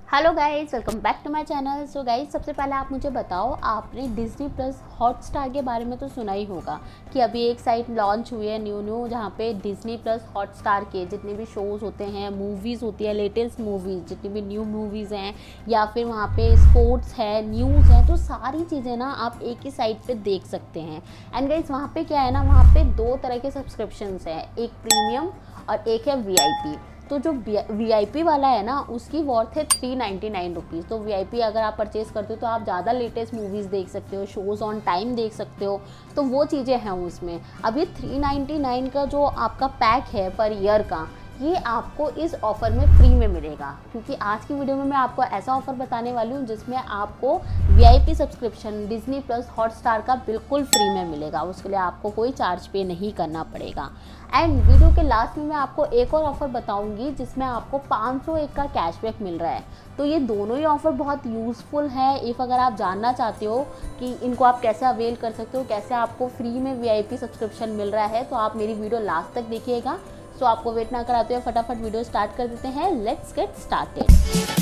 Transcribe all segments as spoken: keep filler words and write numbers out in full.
Hello guys, welcome back to my channel. So guys, सबसे पहले आप मुझे बताओ, आपने डिज्नी प्लस हॉटस्टार के बारे में तो सुना ही होगा कि अभी एक साइट लॉन्च हुई है न्यू न्यू जहाँ पे डिज्नी प्लस हॉटस्टार के जितने भी शोज़ होते हैं, मूवीज़ होती है, लेटेस्ट मूवीज़ जितनी भी न्यू मूवीज़ हैं या फिर वहाँ पे स्पोर्ट्स है, न्यूज़ है, तो सारी चीज़ें ना आप एक ही साइट पे देख सकते हैं। एंड गाइस, वहाँ पे क्या है ना, वहाँ पे दो तरह के सब्सक्रिप्शंस हैं, एक प्रीमियम और एक है वी आई पी। तो जो वी आई पी वाला है ना, उसकी वर्थ है थ्री नाइन्टी नाइन रुपीज़। तो वी आई पी अगर आप परचेज़ करते हो तो आप ज़्यादा लेटेस्ट मूवीज़ देख सकते हो, शोज़ ऑन टाइम देख सकते हो, तो वो चीज़ें हैं उसमें। अब ये थ्री नाइन्टी नाइन का जो आपका पैक है पर ईयर का, ये आपको इस ऑफ़र में फ्री में मिलेगा, क्योंकि आज की वीडियो में मैं आपको ऐसा ऑफ़र बताने वाली हूँ जिसमें आपको V I P subscription Disney plus Hotstar का बिल्कुल फ्री में मिलेगा। उसके लिए आपको कोई चार्ज पे नहीं करना पड़ेगा। एंड वीडियो के लास्ट में मैं आपको एक और ऑफ़र बताऊंगी जिसमें आपको पाँच सौ एक का कैशबैक मिल रहा है। तो ये दोनों ही ऑफ़र बहुत यूज़फुल है। इफ़ अगर आप जानना चाहते हो कि इनको आप कैसे अवेल कर सकते हो, कैसे आपको फ्री में वी आई पी सब्सक्रिप्शन मिल रहा है, तो आप मेरी वीडियो लास्ट तक देखिएगा। सो so, आपको वेट ना कराते हुए फटाफट वीडियो स्टार्ट कर देते हैं। Let's get started.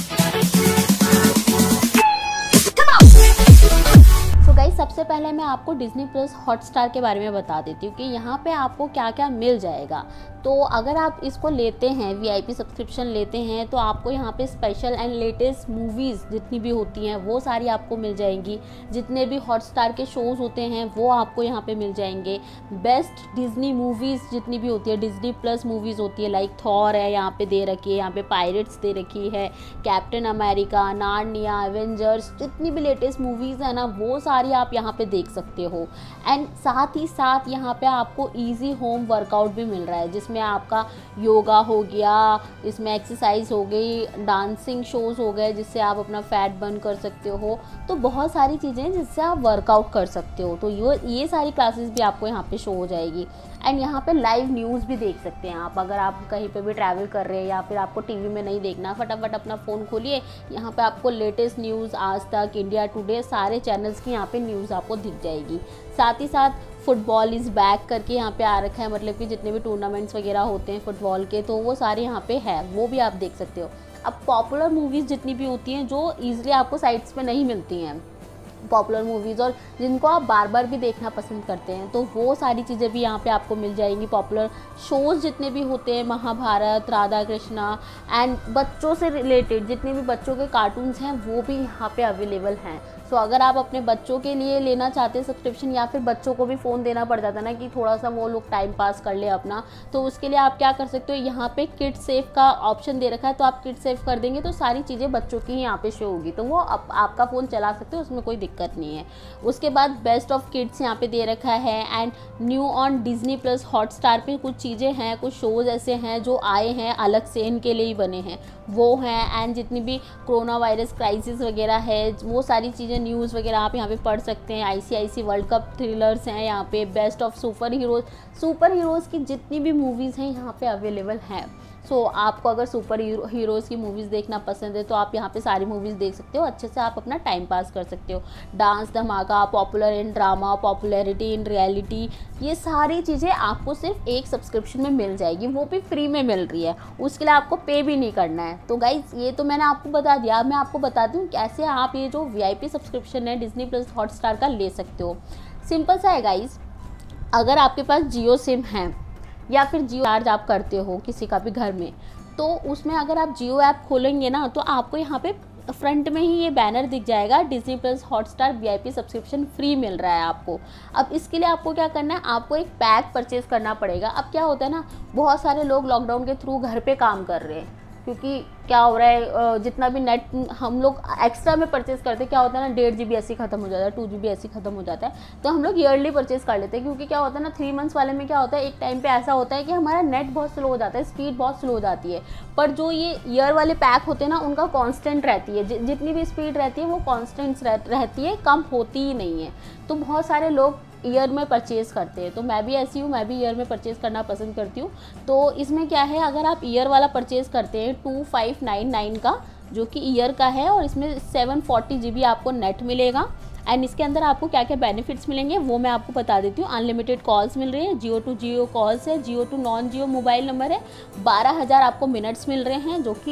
So guys, सबसे पहले मैं आपको डिज्नी प्लस हॉटस्टार के बारे में बता देती हूँ कि यहाँ पे आपको क्या क्या मिल जाएगा। तो अगर आप इसको लेते हैं, वी आई पी सब्सक्रिप्शन लेते हैं, तो आपको यहाँ पे स्पेशल एंड लेटेस्ट मूवीज़ जितनी भी होती हैं वो सारी आपको मिल जाएंगी। जितने भी हॉटस्टार के शोज़ होते हैं वो आपको यहाँ पे मिल जाएंगे। बेस्ट डिज्नी मूवीज़ जितनी भी होती है, डिज्नी प्लस मूवीज़ होती है, लाइक थॉर है यहाँ पे दे रखी है, यहाँ पे पायरेट्स दे रखी है, कैप्टन अमेरिका, नार्निया, एवेंजर्स, जितनी भी लेटेस्ट मूवीज़ है ना, वो सारी आप यहाँ पे देख सकते हो। एंड साथ ही साथ यहाँ पे आपको ईजी होम वर्कआउट भी मिल रहा है, जिसमें आपका योगा हो गया, इसमें एक्सरसाइज हो गई, डांसिंग शोज़ हो गए जिससे आप अपना फैट बर्न कर सकते हो। तो बहुत सारी चीज़ें जिससे आप वर्कआउट कर सकते हो। तो ये ये सारी क्लासेस भी आपको यहाँ पे शो हो जाएगी। एंड यहाँ पे लाइव न्यूज़ भी देख सकते हैं आप। अगर आप कहीं पे भी ट्रैवल कर रहे हैं या फिर आपको टीवी में नहीं देखना, फटाफट अपना फ़ोन खोलिए, यहाँ पे आपको लेटेस्ट न्यूज़, आज तक, इंडिया टुडे, सारे चैनल्स की यहाँ पे न्यूज़ आपको दिख जाएगी। साथ ही साथ फुटबॉल इज़ बैक करके यहाँ पे आ रखा है, मतलब कि जितने भी टूर्नामेंट्स वगैरह होते हैं फुटबॉल के, तो वो सारे यहाँ पे है, वो भी आप देख सकते हो। अब पॉपुलर मूवीज़ जितनी भी होती हैं जो ईज़िली आपको साइट्स पे नहीं मिलती हैं, पॉपुलर मूवीज़, और जिनको आप बार बार भी देखना पसंद करते हैं, तो वो सारी चीज़ें भी यहाँ पे आपको मिल जाएंगी। पॉपुलर शोज़ जितने भी होते हैं, महाभारत, राधा कृष्णा, एंड बच्चों से रिलेटेड जितने भी बच्चों के कार्टून्स हैं वो भी यहाँ पे अवेलेबल हैं। सो so, अगर आप अपने बच्चों के लिए लेना चाहते हैं सब्सक्रिप्शन, या फिर बच्चों को भी फ़ोन देना पड़ जाता है ना कि थोड़ा सा वो लोग टाइम पास कर ले अपना, तो उसके लिए आप क्या कर सकते हो, यहाँ पे किड सेफ का ऑप्शन दे रखा है, तो आप किड सेफ कर देंगे तो सारी चीज़ें बच्चों की यहाँ पे शो होगी, तो वो आप, आपका फ़ोन चला सकते हो, उसमें कोई दिक्कत नहीं है। उसके बाद बेस्ट ऑफ किड्स यहाँ पे दे रखा है। And new on Disney plus Hotstar पे कुछ चीज़ें हैं, कुछ शोज़ ऐसे हैं जो आए हैं अलग से, इनके लिए ही बने हैं, वो हैं। एंड जितनी भी कोरोना वायरस क्राइसिस वगैरह है, वो सारी चीज़ें, न्यूज़ वगैरह आप यहाँ पे पढ़ सकते हैं। I C I C world cup thrillers हैं यहाँ पे। Best of super heroes, super heroes की जितनी भी मूवीज़ हैं यहाँ पे अवेलेबल हैं। सो so, आपको अगर सुपर हीरोज़ की मूवीज़ देखना पसंद है तो आप यहाँ पे सारी मूवीज़ देख सकते हो, अच्छे से आप अपना टाइम पास कर सकते हो। Dance Dhamaka, popular in drama, popularity in reality, ये सारी चीज़ें आपको सिर्फ एक सब्सक्रिप्शन में मिल जाएगी, वो भी फ्री में मिल रही है, उसके लिए आपको पे भी नहीं करना है। तो गाइज़, ये तो मैंने आपको बता दिया। मैं आपको बताती हूँ कैसे आप ये जो वी आई पी सब्सक्रिप्शन है डिज्नी प्लस हॉटस्टार का ले सकते हो। सिंपल सा है गाइज़, अगर आपके पास जियो सिम है या फिर जियो चार्ज आप करते हो किसी का भी घर में, तो उसमें अगर आप जियो ऐप खोलेंगे ना, तो आपको यहाँ पे फ्रंट में ही ये बैनर दिख जाएगा, Disney plus Hotstar V I P subscription free मिल रहा है आपको। अब इसके लिए आपको क्या करना है, आपको एक पैक परचेज करना पड़ेगा। अब क्या होता है ना, बहुत सारे लोग लॉकडाउन के थ्रू घर पे काम कर रहे हैं, क्योंकि क्या हो रहा है, जितना भी नेट हम लोग एक्स्ट्रा में परचेज़ करते हैं, क्या होता है ना, डेढ़ जी बी ऐसे ही ख़त्म हो जाता है, टू जी बी ऐसे ही ख़त्म हो जाता है, तो हम लोग ईयरली परचेज़ कर लेते हैं। क्योंकि क्या होता है ना, थ्री मंथ्स वाले में क्या होता है, एक टाइम पे ऐसा होता है कि हमारा नेट बहुत स्लो हो जाता है, स्पीड बहुत स्लो हो जाती है। पर जो ये ईयर वाले पैक होते हैं ना, उनका कॉन्स्टेंट रहती है, जितनी भी स्पीड रहती है वो कॉन्स्टेंट रहती है, कम होती ही नहीं है। तो बहुत सारे लोग ईयर में परचेज़ करते हैं, तो मैं भी ऐसी हूँ, मैं भी ईयर में परचेज़ करना पसंद करती हूँ। तो इसमें क्या है, अगर आप ईयर वाला परचेज़ करते हैं टू फाइव नाइन नाइन का, जो कि ईयर का है, और इसमें सेवन फोर्टी जी बी आपको नेट मिलेगा। एंड इसके अंदर आपको क्या क्या बेनिफिट्स मिलेंगे वो मैं आपको बता देती हूँ। अनलिमिटेड कॉल्स मिल रही है, जियो टू जियो कॉल्स है, Jio to non Jio mobile number है, बारह हज़ार आपको मिनट्स मिल रहे हैं, जो कि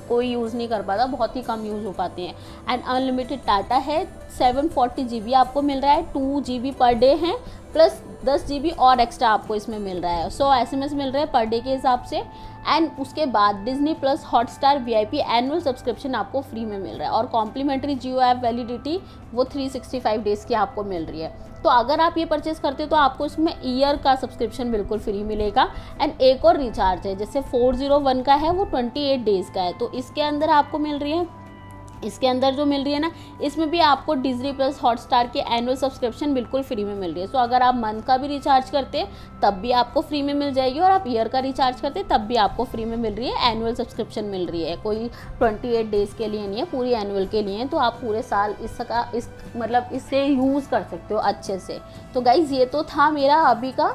कोई यूज़ नहीं कर पाता, बहुत ही कम यूज़ हो पाते हैं। एंड अनलिमिटेड डाटा है, सेवन फोर्टी जी बी आपको मिल रहा है, two G B per day है, प्लस दस जी बी और एक्स्ट्रा आपको इसमें मिल रहा है। सो एस एम एस मिल रहे हैं पर डे के हिसाब से। एंड उसके बाद Disney plus Hotstar V I P annual subscription आपको फ्री में मिल रहा है, और कॉम्प्लीमेंट्री जियो ऐप वैलिडिटी वो थ्री सिक्सटी फाइव डेज़ की आपको मिल रही है। तो अगर आप ये परचेस करते हो तो आपको इसमें ईयर का सब्सक्रिप्शन बिल्कुल फ्री मिलेगा। एंड एक और रिचार्ज है, जैसे फोर ज़ीरो वन का है, वो ट्वेंटी एट डेज़ का है, तो इसके अंदर आपको मिल रही है, इसके अंदर जो मिल रही है ना, इसमें भी आपको डिज्नी प्लस हॉटस्टार के एनुअल सब्सक्रिप्शन बिल्कुल फ्री में मिल रही है। सो अगर आप मंथ का भी रिचार्ज करते हैं तब भी आपको फ्री में मिल जाएगी, और आप ईयर का रिचार्ज करते हैं तब भी आपको फ्री में मिल रही है, एनुअल सब्सक्रिप्शन मिल रही है। कोई ट्वेंटी एट डेज़ के लिए नहीं है, पूरी एनुअल के लिए है, तो आप पूरे साल इसका इस मतलब इससे यूज़ कर सकते हो अच्छे से। तो गाइज़ ये तो था मेरा अभी का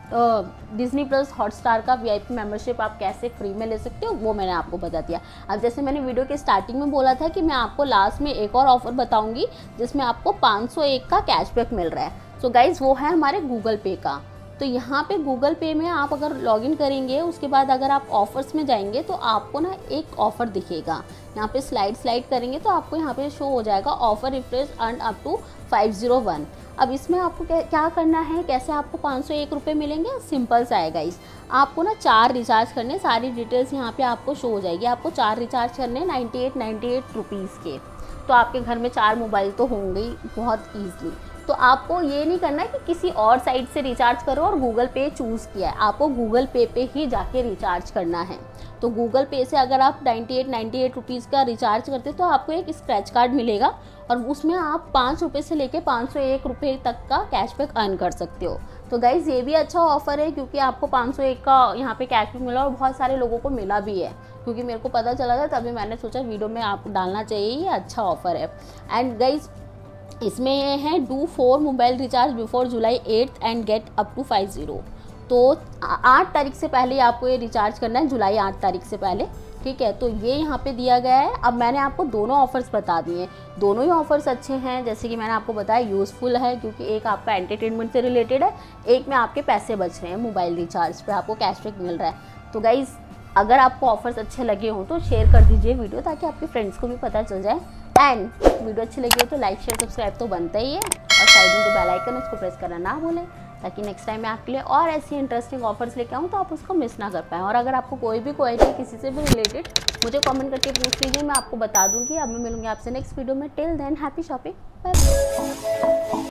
डिज्नी प्लस हॉटस्टार का वी आई पी मेंबरशिप आप कैसे फ्री में ले सकते हो, वो मैंने आपको बता दिया। अब जैसे मैंने वीडियो के स्टार्टिंग में बोला था कि मैं आपको लास्ट में एक और ऑफर बताऊंगी जिसमें आपको पाँच सौ एक का कैशबैक मिल रहा है। सो गाइज़ वो है हमारे गूगल पे का। तो यहाँ पे गूगल पे में आप अगर लॉगिन करेंगे, उसके बाद अगर आप ऑफ़र्स में जाएंगे तो आपको ना एक ऑफ़र दिखेगा, यहाँ पे स्लाइड स्लाइड करेंगे तो आपको यहाँ पे शो हो जाएगा offer refresh earn up to five zero one. अब इसमें आपको क्या करना है, कैसे आपको पाँच सौ एक रुपये मिलेंगे, सिंपल सा है गाइस। आपको ना चार रिचार्ज करने, सारी डिटेल्स यहाँ पे आपको शो हो जाएगी। आपको चार रिचार्ज करने ninety eight ninety eight rupees के, तो आपके घर में चार मोबाइल तो होंगे ही बहुत ईजिली। तो आपको ये नहीं करना है कि किसी और साइट से रिचार्ज करो और गूगल पे चूज़ किया है, आपको गूगल पे पे ही जाके रिचार्ज करना है। तो गूगल पे से अगर आप ninety eight ninety eight rupees का रिचार्ज करते हो तो आपको एक स्क्रैच कार्ड मिलेगा, और उसमें आप पाँच रुपये से लेके पाँच सौ एक रुपये तक का कैशबैक अर्न कर सकते हो। तो गाइज़ ये भी अच्छा ऑफ़र है, क्योंकि आपको पाँच सौ एक का यहाँ पे कैशबैक मिला, और बहुत सारे लोगों को मिला भी है, क्योंकि मेरे को पता चला था तभी मैंने सोचा वीडियो में आपको डालना चाहिए, ये अच्छा ऑफ़र है। एंड गाइज़ इसमें ये है do four mobile recharge before July eighth and get up to five zero. तो आठ तारीख से पहले आपको ये रिचार्ज करना है, जुलाई आठ तारीख से पहले, ठीक है। तो ये यहाँ पे दिया गया है। अब मैंने आपको दोनों ऑफ़र्स बता दिए, दोनों ही ऑफ़र्स अच्छे हैं, जैसे कि मैंने आपको बताया यूज़फुल है, क्योंकि एक आपका एंटरटेनमेंट से रिलेटेड है, एक में आपके पैसे बच रहे हैं, मोबाइल रिचार्ज पे आपको कैशबैक मिल रहा है। तो गाइज़ अगर आपको ऑफ़र्स अच्छे लगे हों तो शेयर कर दीजिए वीडियो, ताकि आपके फ्रेंड्स को भी पता चल जाए। एंड वीडियो अच्छी लगी हो तो लाइक शेयर सब्सक्राइब तो बनता ही है, और साइड में जो बेल आइकन है उसको प्रेस करना ना भूलें, ताकि नेक्स्ट टाइम मैं आपके लिए और ऐसी इंटरेस्टिंग ऑफर्स लेके आऊँ तो आप उसको मिस ना कर पाएँ। और अगर आपको कोई भी क्वेरी किसी से भी रिलेटेड मुझे कमेंट करके पूछ लीजिए, मैं आपको बता दूँगी। अब मैं मिलूँगी आपसे नेक्स्ट वीडियो में। Till then happy shopping, bye.